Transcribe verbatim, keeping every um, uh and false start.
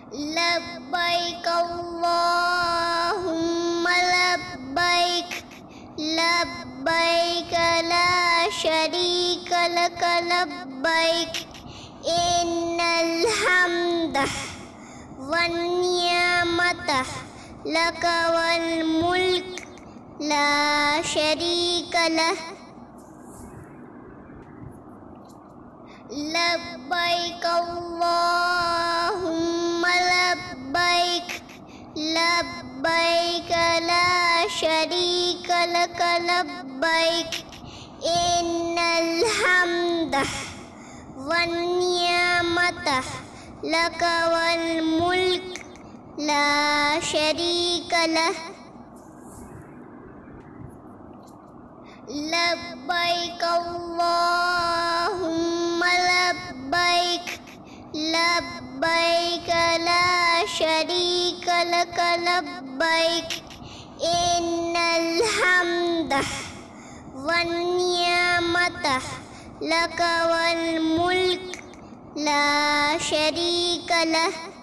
لبيك اللهم لبيك لبيك لا شريك لك لبيك إن الحمد والنعمة لك والملك لا شريك له لبيك اللهم لبيك لبيك لا شريك لك لبيك إن الحمد والنعمة لك والملك لا شريك له لبيك اللهم لبيك لبيك لا شريك لك لبيك إن الحمد والنعمة لك والملك لا شريك له